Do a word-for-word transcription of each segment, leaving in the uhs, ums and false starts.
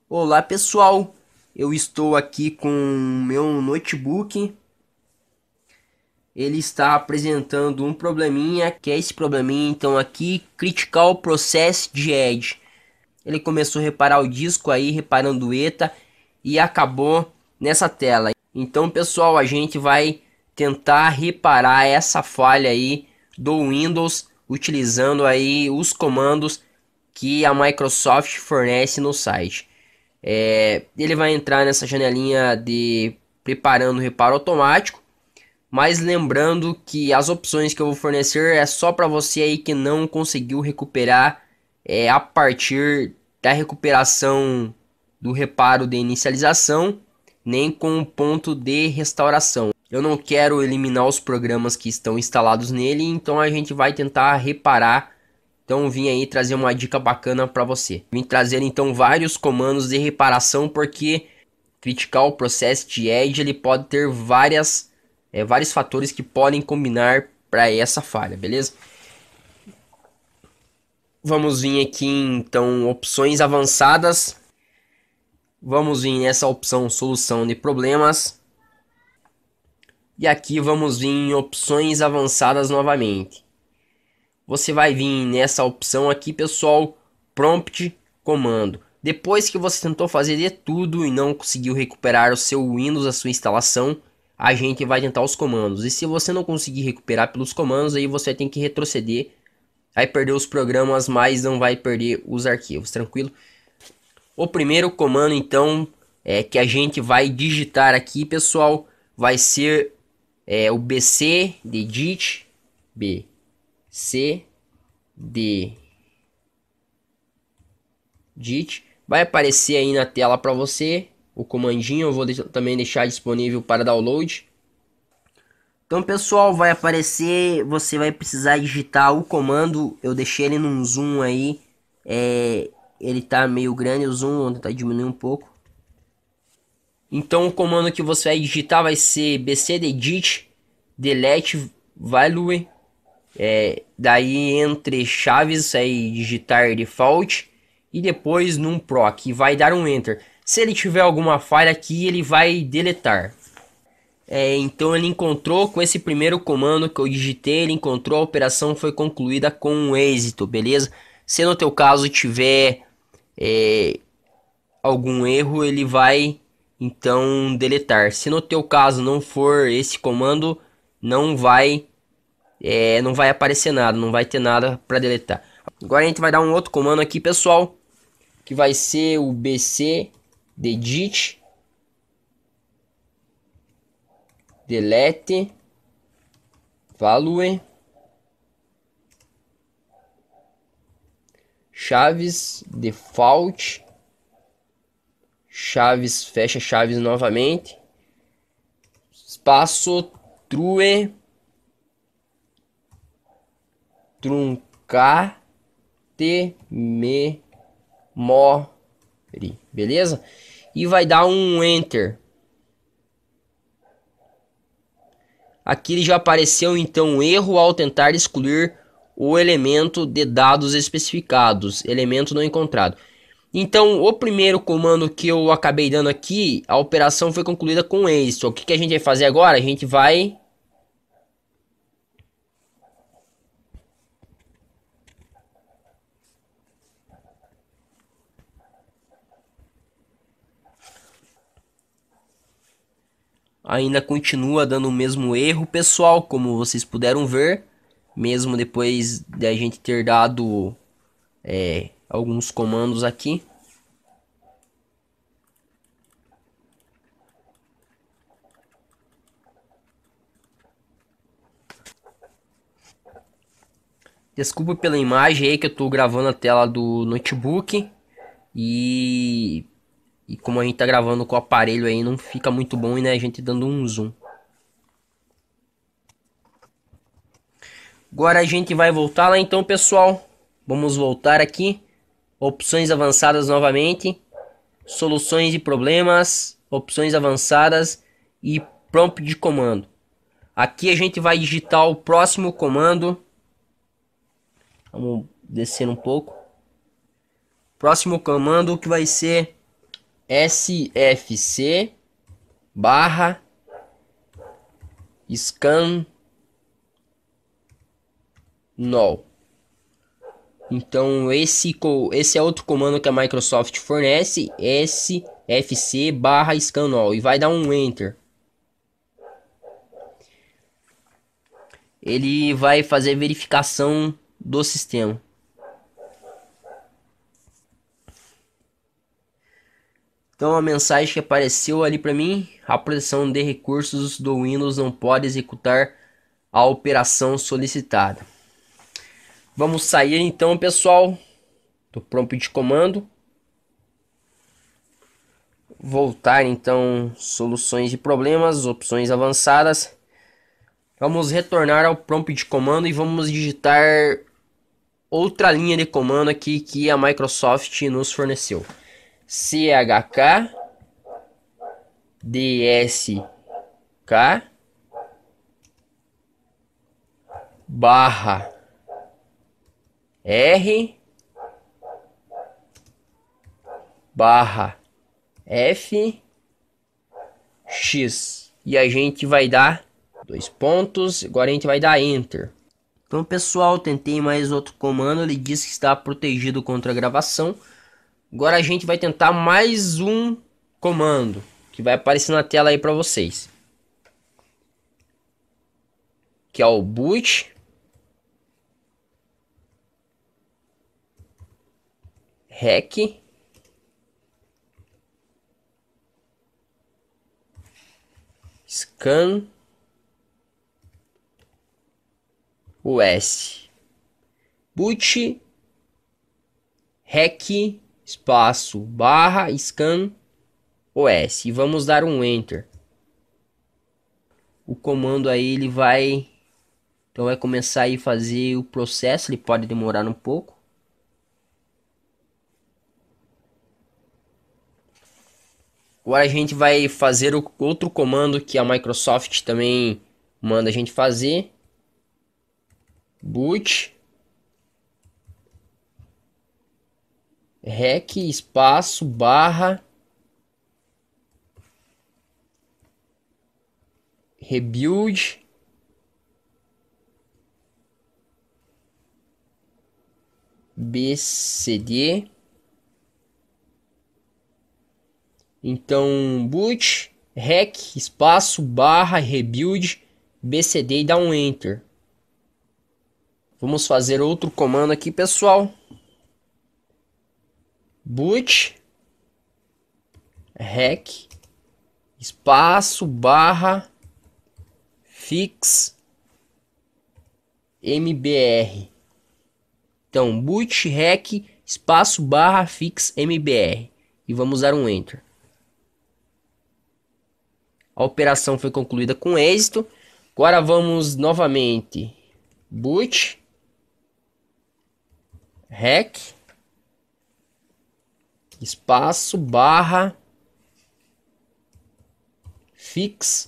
Olá pessoal, eu estou aqui com o meu notebook. Ele está apresentando um probleminha, que é esse probleminha então aqui, Critical Process de Edge. Ele começou a reparar o disco aí, reparando o ETA e acabou nessa tela. Então pessoal, a gente vai tentar reparar essa falha aí do Windows utilizando aí os comandos que a Microsoft fornece no site. É, ele vai entrar nessa janelinha de preparando o reparo automático, mas lembrando que as opções que eu vou fornecer é só para você aí que não conseguiu recuperar é, a partir da recuperação do reparo de inicialização, nem com o ponto de restauração. Eu não quero eliminar os programas que estão instalados nele, então a gente vai tentar reparar. Então vim aí trazer uma dica bacana para você. Vim trazer então vários comandos de reparação porque criticar o processo de Edge ele pode ter várias, é, vários fatores que podem combinar para essa falha, beleza? Vamos vir aqui então opções avançadas. Vamos vir nessa opção solução de problemas. E aqui vamos vir em opções avançadas novamente. Você vai vir nessa opção aqui, pessoal, prompt comando. Depois que você tentou fazer de tudo e não conseguiu recuperar o seu Windows, a sua instalação, a gente vai tentar os comandos. E se você não conseguir recuperar pelos comandos, aí você tem que retroceder. Vai perder os programas, mas não vai perder os arquivos, tranquilo? O primeiro comando, então, é que a gente vai digitar aqui, pessoal, vai ser é, o bc dedit b C D Dit. Vai aparecer aí na tela para você o comandinho. Eu vou de também deixar disponível para download. Então pessoal, vai aparecer, você vai precisar digitar o comando. Eu deixei ele num zoom aí, é, ele tá meio grande o zoom, vou tentar diminuir um pouco. Então o comando que você vai digitar vai ser bcdedit delete value. É, daí entre chaves aí digitar default e depois num proc vai dar um enter. Se ele tiver alguma falha aqui ele vai deletar. É, então ele encontrou com esse primeiro comando que eu digitei, ele encontrou a operação foi concluída com um êxito, beleza? Se no teu caso tiver é, algum erro ele vai então deletar. Se no teu caso não for esse comando não vai É, não vai aparecer nada, não vai ter nada para deletar. Agora a gente vai dar um outro comando aqui, pessoal, que vai ser o bc dedit delete value chaves default chaves fecha chaves novamente espaço true truncar te memória, beleza? E vai dar um enter. Aqui ele já apareceu então um erro ao tentar excluir o elemento de dados especificados, elemento não encontrado. Então o primeiro comando que eu acabei dando aqui, a operação foi concluída com êxito. O que, que a gente vai fazer agora? A gente vai ainda continua dando o mesmo erro, pessoal, como vocês puderam ver, mesmo depois de a gente ter dado é, alguns comandos aqui. Desculpa pela imagem aí que eu estou gravando a tela do notebook e, e como a gente tá gravando com o aparelho aí não fica muito bom, né, a gente dando um zoom. Agora a gente vai voltar lá então, pessoal. Vamos voltar aqui. Opções avançadas novamente. Soluções de problemas. Opções avançadas. E prompt de comando. Aqui a gente vai digitar o próximo comando. Vamos descer um pouco. Próximo comando que vai ser sfc barra scan null. Então esse, esse é outro comando que a Microsoft fornece, sfc barra scan null, e vai dar um enter. Ele vai fazer verificação do sistema. Então a mensagem que apareceu ali para mim: a proteção de recursos do Windows não pode executar a operação solicitada. Vamos sair então, pessoal, do prompt de comando. Voltar então, soluções de problemas, opções avançadas. Vamos retornar ao prompt de comando e vamos digitar outra linha de comando aqui que a Microsoft nos forneceu. chk dsk barra r barra f x, e a gente vai dar dois pontos. Agora a gente vai dar enter. Então, pessoal, tentei mais outro comando, ele disse que está protegido contra a gravação. Agora a gente vai tentar mais um comando que vai aparecer na tela aí para vocês, que é o boot rec scan os. Boot rec espaço barra scan os, e vamos dar um enter. O comando aí ele vai então vai começar aí a fazer o processo, ele pode demorar um pouco. Agora a gente vai fazer o outro comando que a Microsoft também manda a gente fazer. Boot rec espaço barra rebuild bcd. Então boot rec espaço barra rebuild bcd e dá um enter. Vamos fazer outro comando aqui, pessoal. Boot rec espaço barra fix mbr. Então boot rec espaço barra fix mbr, e vamos dar um enter. A operação foi concluída com êxito. Agora vamos novamente boot rec espaço barra fix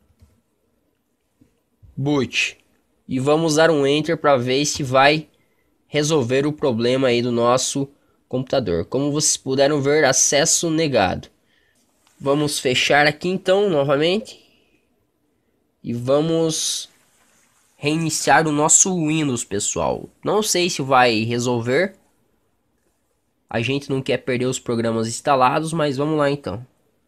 boot, e vamos dar um enter para ver se vai resolver o problema aí do nosso computador. Como vocês puderam ver, acesso negado. Vamos fechar aqui então novamente e vamos reiniciar o nosso Windows, pessoal. Não sei se vai resolver. A gente não quer perder os programas instalados, mas vamos lá então.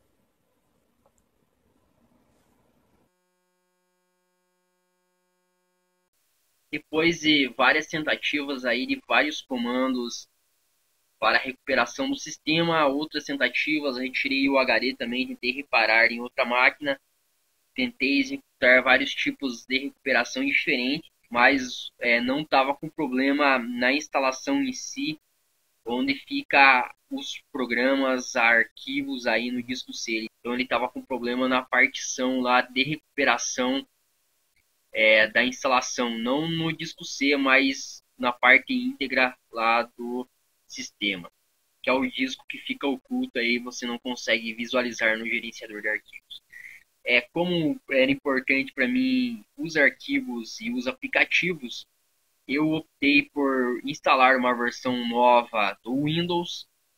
Depois de várias tentativas aí de vários comandos para recuperação do sistema, outras tentativas, retirei o H D também, tentei reparar em outra máquina, tentei executar vários tipos de recuperação diferentes, mas é, não estava com problema na instalação em si, onde fica os programas, arquivos aí no disco C. Então ele estava com problema na partição lá de recuperação é, da instalação, não no disco C, mas na parte íntegra lá do sistema, que é o disco que fica oculto aí, você não consegue visualizar no gerenciador de arquivos. É, como era importante para mim os arquivos e os aplicativos, eu optei por instalar uma versão nova do Windows,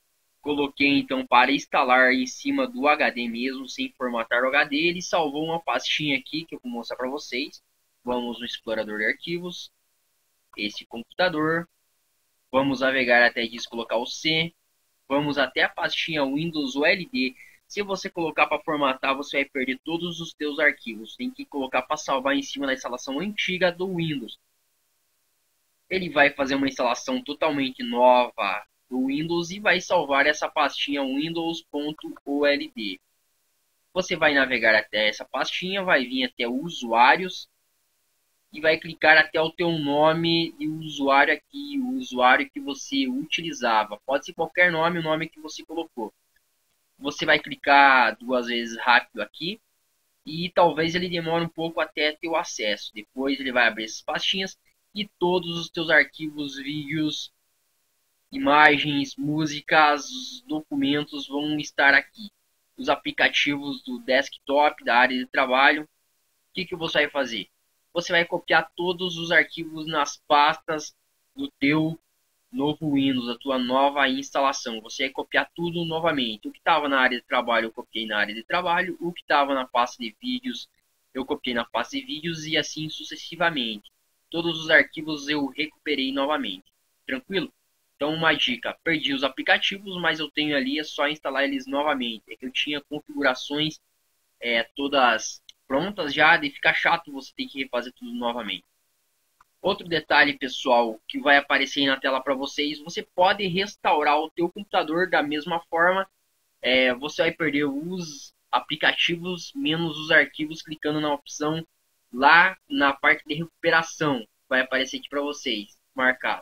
Coloquei então para instalar em cima do H D mesmo, sem formatar o H D. Ele salvou uma pastinha aqui que eu vou mostrar para vocês. Vamos no explorador de arquivos, esse computador. Vamos navegar até disco local C. Vamos até a pastinha Windows U L D. Se você colocar para formatar, você vai perder todos os seus arquivos. Tem que colocar para salvar em cima da instalação antiga do Windows. Ele vai fazer uma instalação totalmente nova do Windows e vai salvar essa pastinha Windows.old. Você vai navegar até essa pastinha, vai vir até usuários e vai clicar até o teu nome e o usuário aqui, o usuário que você utilizava. Pode ser qualquer nome, o nome que você colocou. Você vai clicar duas vezes rápido aqui e talvez ele demore um pouco até ter o acesso. Depois ele vai abrir essas pastinhas e todos os teus arquivos, vídeos, imagens, músicas, documentos vão estar aqui. Os aplicativos do desktop, da área de trabalho. O que, que você vai fazer? Você vai copiar todos os arquivos nas pastas do teu novo Windows, a tua nova instalação. Você vai copiar tudo novamente. O que estava na área de trabalho, eu copiei na área de trabalho. O que estava na pasta de vídeos, eu copiei na pasta de vídeos e assim sucessivamente. Todos os arquivos eu recuperei novamente. Tranquilo? Então uma dica, perdi os aplicativos, mas eu tenho ali, é só instalar eles novamente. É que eu tinha configurações é, todas prontas já, e fica chato você ter que refazer tudo novamente. Outro detalhe, pessoal, que vai aparecer aí na tela para vocês, você pode restaurar o teu computador da mesma forma. É, você vai perder os aplicativos menos os arquivos clicando na opção lá na parte de recuperação. Vai aparecer aqui para vocês, marcado.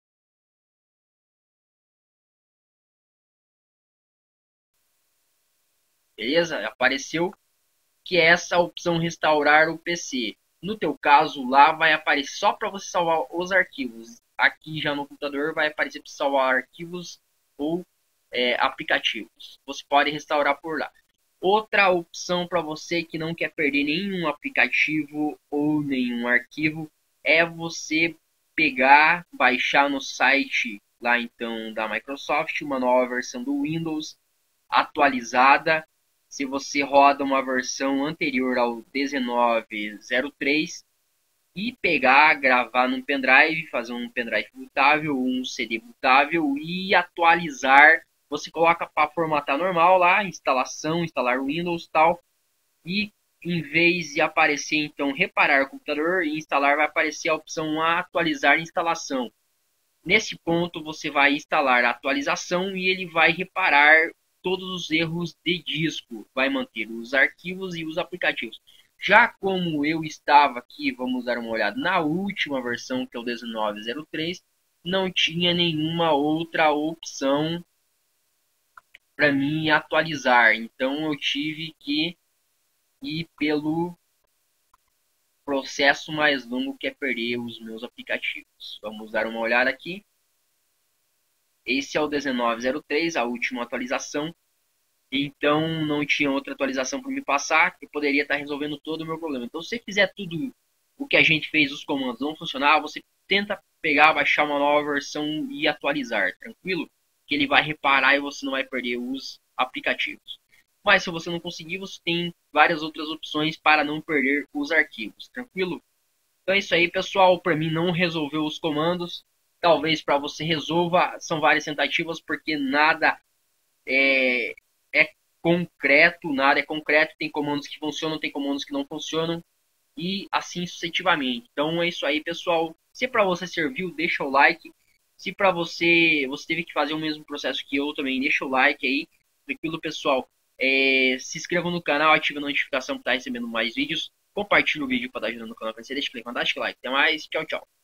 Beleza? Apareceu que é essa opção restaurar o P C. No teu caso, lá vai aparecer só para você salvar os arquivos. Aqui já no computador vai aparecer para salvar arquivos ou é, aplicativos. Você pode restaurar por lá. Outra opção para você que não quer perder nenhum aplicativo ou nenhum arquivo é você pegar, baixar no site lá então da Microsoft uma nova versão do Windows atualizada. Se você roda uma versão anterior ao dezenove zero três e pegar, gravar num pendrive, fazer um pendrive bootável, um C D bootável e atualizar, você coloca para formatar normal lá, instalação, instalar Windows tal, e em vez de aparecer então reparar o computador e instalar, vai aparecer a opção atualizar instalação. Nesse ponto você vai instalar a atualização e ele vai reparar todos os erros de disco, vai manter os arquivos e os aplicativos. Já como eu estava aqui, vamos dar uma olhada na última versão, que é o dezenove zero três, não tinha nenhuma outra opção para mim atualizar. Então eu tive que ir pelo processo mais longo, que é perder os meus aplicativos. Vamos dar uma olhada aqui. Esse é o dezenove zero três, a última atualização. Então não tinha outra atualização para me passar, que poderia estar resolvendo todo o meu problema. Então se você fizer tudo o que a gente fez, os comandos não funcionar, você tenta pegar, baixar uma nova versão e atualizar, tranquilo? Que ele vai reparar e você não vai perder os aplicativos. Mas se você não conseguir, você tem várias outras opções para não perder os arquivos, tranquilo? Então é isso aí, pessoal. Para mim não resolveu os comandos. Talvez para você resolva, são várias tentativas, porque nada é, é concreto, nada é concreto. Tem comandos que funcionam, tem comandos que não funcionam, e assim sucessivamente. Então é isso aí, pessoal. Se para você serviu, deixa o like. Se para você, você teve que fazer o mesmo processo que eu também, deixa o like aí. Tranquilo, pessoal? É, se inscreva no canal, ative a notificação para estar recebendo mais vídeos. Compartilhe o vídeo para estar ajudando o canal a crescer. Deixa o like, fantástico like. Até mais, tchau, tchau.